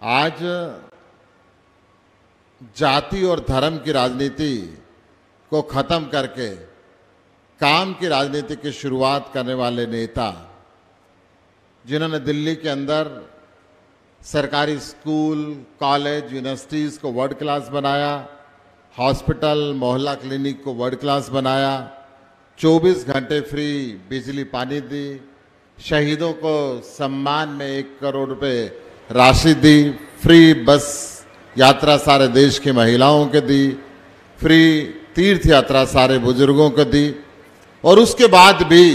आज जाति और धर्म की राजनीति को खत्म करके काम की राजनीति की शुरुआत करने वाले नेता, जिन्होंने दिल्ली के अंदर सरकारी स्कूल, कॉलेज, यूनिवर्सिटीज़ को वर्ल्ड क्लास बनाया, हॉस्पिटल, मोहल्ला क्लिनिक को वर्ल्ड क्लास बनाया, 24 घंटे फ्री बिजली पानी दी, शहीदों को सम्मान में 1 करोड़ रुपए राशि दी, फ्री बस यात्रा सारे देश की महिलाओं को दी, फ्री तीर्थ यात्रा सारे बुजुर्गों को दी, और उसके बाद भी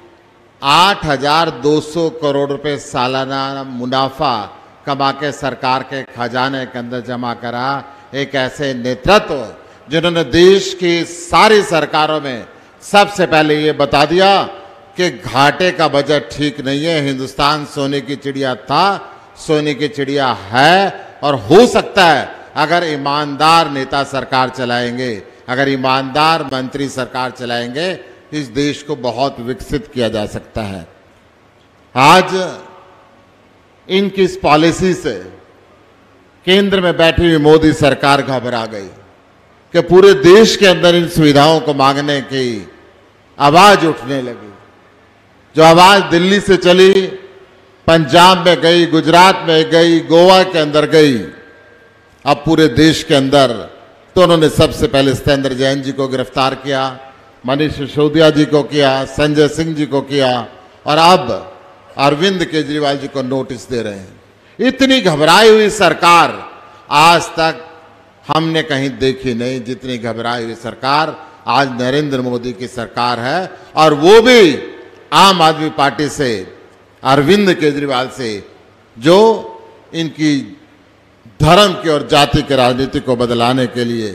8,200 करोड़ रुपए सालाना मुनाफा कमा के सरकार के खजाने के अंदर जमा करा एक ऐसे नेतृत्व जिन्होंने देश की सारी सरकारों में सबसे पहले ये बता दिया कि घाटे का बजट ठीक नहीं है, हिंदुस्तान सोने की चिड़िया था, सोने की चिड़िया है, और हो सकता है अगर ईमानदार नेता सरकार चलाएंगे, अगर ईमानदार मंत्री सरकार चलाएंगे, इस देश को बहुत विकसित किया जा सकता है। आज इनकी इस पॉलिसी से केंद्र में बैठी हुई मोदी सरकार घबरा गई कि पूरे देश के अंदर इन सुविधाओं को मांगने की आवाज उठने लगी। जो आवाज दिल्ली से चली, पंजाब में गई, गुजरात में गई, गोवा के अंदर गई, अब पूरे देश के अंदर। तो उन्होंने सबसे पहले सत्येंद्र जैन जी को गिरफ्तार किया, मनीष सिसोदिया जी को किया, संजय सिंह जी को किया, और अब अरविंद केजरीवाल जी को नोटिस दे रहे हैं। इतनी घबराई हुई सरकार आज तक हमने कहीं देखी नहीं, जितनी घबराई हुई सरकार आज नरेंद्र मोदी की सरकार है, और वो भी आम आदमी पार्टी से, अरविंद केजरीवाल से, जो इनकी धर्म की और जाति की राजनीति को बदलाने के लिए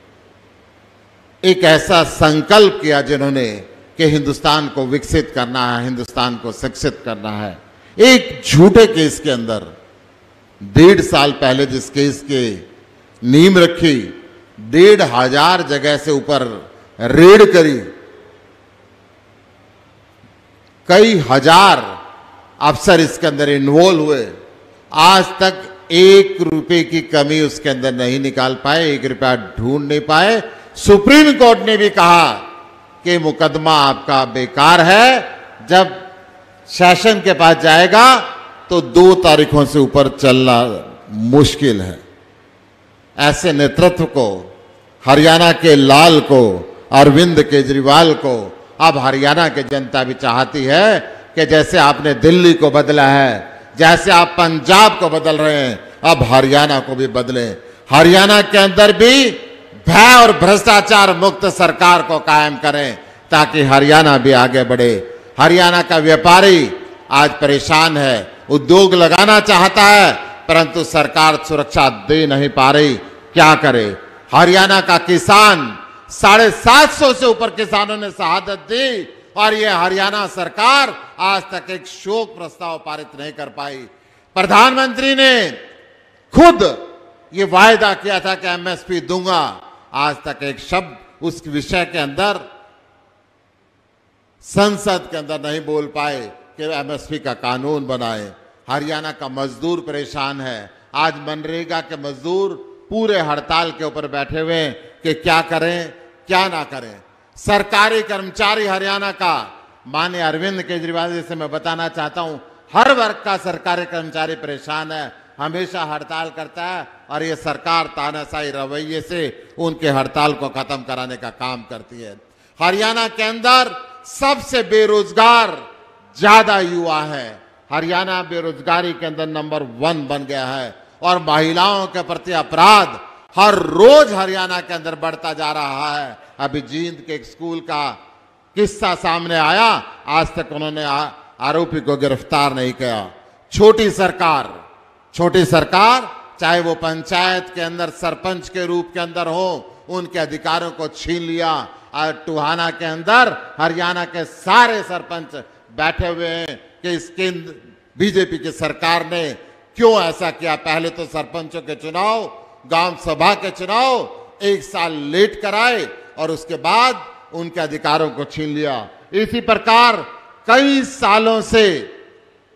एक ऐसा संकल्प किया जिन्होंने कि हिंदुस्तान को विकसित करना है, हिंदुस्तान को शिक्षित करना है। एक झूठे केस के अंदर 1.5 साल पहले जिस केस के नींव रखी, 1,500 जगह से ऊपर रेड करी, कई हजार अफसर इसके अंदर इन्वॉल्व हुए, आज तक 1 रुपए की कमी उसके अंदर नहीं निकाल पाए, 1 रुपया ढूंढ नहीं पाए। सुप्रीम कोर्ट ने भी कहा कि मुकदमा आपका बेकार है, जब सेशन के पास जाएगा तो 2 तारीखों से ऊपर चलना मुश्किल है। ऐसे नेतृत्व को, हरियाणा के लाल को, अरविंद केजरीवाल को अब हरियाणा की जनता भी चाहती है कि जैसे आपने दिल्ली को बदला है, जैसे आप पंजाब को बदल रहे हैं, अब हरियाणा को भी बदलें। हरियाणा के अंदर भी भय और भ्रष्टाचार मुक्त सरकार को कायम करें ताकि हरियाणा भी आगे बढ़े। हरियाणा का व्यापारी आज परेशान है, उद्योग लगाना चाहता है, परंतु सरकार सुरक्षा दे नहीं पा रही, क्या करे। हरियाणा का किसान, 750 से ऊपर किसानों ने शहादत दी, और ये हरियाणा सरकार आज तक एक शोक प्रस्ताव पारित नहीं कर पाई। प्रधानमंत्री ने खुद ये वायदा किया था कि एमएसपी दूंगा, आज तक एक शब्द उस विषय के अंदर संसद के अंदर नहीं बोल पाए कि एमएसपी का कानून बनाए। हरियाणा का मजदूर परेशान है। आज मनरेगा के मजदूर पूरे हड़ताल के ऊपर बैठे हुए हैं कि क्या करें क्या ना करें। सरकारी कर्मचारी हरियाणा का, माननीय अरविंद केजरीवाल जी से मैं बताना चाहता हूं, हर वर्ग का सरकारी कर्मचारी परेशान है, हमेशा हड़ताल करता है, और ये सरकार तानाशाही रवैये से उनके हड़ताल को खत्म कराने का काम करती है। हरियाणा के अंदर सबसे बेरोजगार ज्यादा युवा है। हरियाणा बेरोजगारी के अंदर नंबर 1 बन गया है, और महिलाओं के प्रति अपराध हर रोज हरियाणा के अंदर बढ़ता जा रहा है। अभी जींद के एक स्कूल का किस्सा सामने आया, आज तक उन्होंने आरोपी को गिरफ्तार नहीं किया। छोटी सरकार चाहे वो पंचायत के अंदर सरपंच के रूप के अंदर हो, उनके अधिकारों को छीन लिया। और टोहाना के अंदर हरियाणा के सारे सरपंच बैठे हुए हैं कि इस केंद्र बीजेपी की सरकार ने क्यों ऐसा किया। पहले तो सरपंचों के चुनाव, गांव सभा के चुनाव 1 साल लेट कराए, और उसके बाद उनके अधिकारों को छीन लिया। इसी प्रकार कई सालों से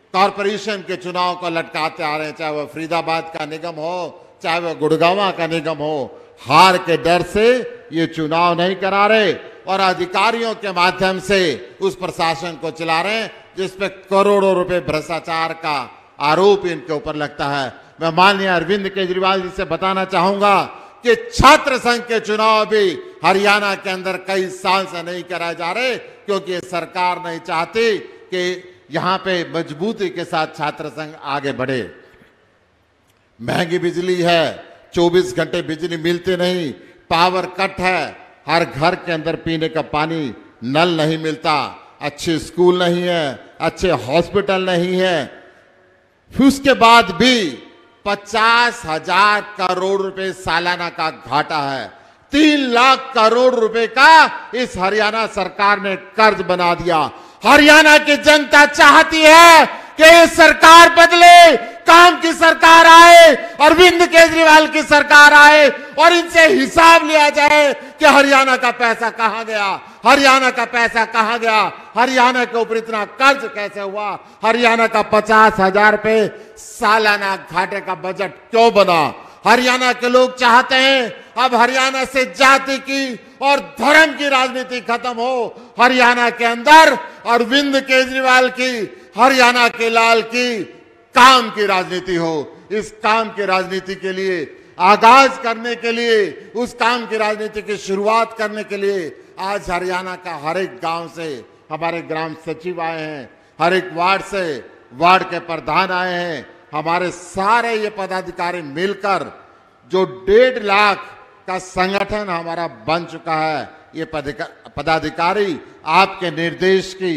कॉरपोरेशन के चुनाव को लटकाते आ रहे हैं, चाहे वह फरीदाबाद का निगम हो, चाहे वह गुड़गांव का निगम हो। हार के डर से ये चुनाव नहीं करा रहे और अधिकारियों के माध्यम से उस प्रशासन को चला रहे हैं जिसपे करोड़ों रुपए भ्रष्टाचार का आरोप इनके ऊपर लगता है। मैं माननीय अरविंद केजरीवाल जी से बताना चाहूंगा कि छात्र संघ के चुनाव भी हरियाणा के अंदर कई साल से नहीं कराए जा रहे क्योंकि ये सरकार नहीं चाहती कि यहां पे मजबूती के साथ छात्र संघ आगे बढ़े। महंगी बिजली है, 24 घंटे बिजली मिलती नहीं, पावर कट है, हर घर के अंदर पीने का पानी नल नहीं मिलता, अच्छे स्कूल नहीं है, अच्छे हॉस्पिटल नहीं है। फिर उसके बाद भी 50,000 करोड़ रुपए सालाना का घाटा है। 3 लाख करोड़ रुपए का इस हरियाणा सरकार ने कर्ज बना दिया। हरियाणा की जनता चाहती है कि ये सरकार बदले, काम की सरकार आए, अरविंद केजरीवाल की सरकार आए और इनसे हिसाब लिया जाए कि हरियाणा का पैसा कहां गया, हरियाणा का पैसा कहां गया, हरियाणा के ऊपर इतना कर्ज कैसे हुआ, हरियाणा का 50,000 रुपए सालाना घाटे का बजट क्यों बना। हरियाणा के लोग चाहते हैं अब हरियाणा से जाति की और धर्म की राजनीति खत्म हो, हरियाणा के अंदर अरविंद केजरीवाल की, हरियाणा के लाल की काम की राजनीति हो। इस काम की राजनीति के लिए आगाज करने के लिए, उस काम की राजनीति की शुरुआत करने के लिए आज हरियाणा का हर एक गांव से हमारे ग्राम सचिव आए हैं, हर एक वार्ड से वार्ड के प्रधान आए हैं, हमारे सारे ये पदाधिकारी मिलकर जो 1.5 लाख का संगठन हमारा बन चुका है, ये पदाधिकारी आपके निर्देश की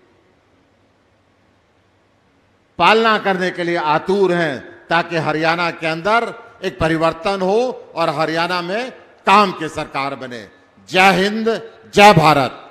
पालना करने के लिए आतुर हैं ताकि हरियाणा के अंदर एक परिवर्तन हो और हरियाणा में काम की सरकार बने। जय हिंद, जय भारत।